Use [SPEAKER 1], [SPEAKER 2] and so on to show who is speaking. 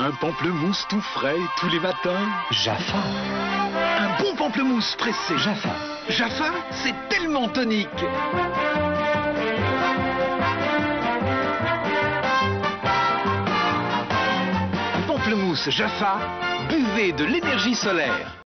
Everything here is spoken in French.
[SPEAKER 1] Un pamplemousse tout frais tous les matins.
[SPEAKER 2] Jaffa.
[SPEAKER 1] Un bon pamplemousse pressé.
[SPEAKER 2] Jaffa.
[SPEAKER 1] Jaffa, c'est tellement tonique. Pamplemousse Jaffa, buvez de l'énergie solaire.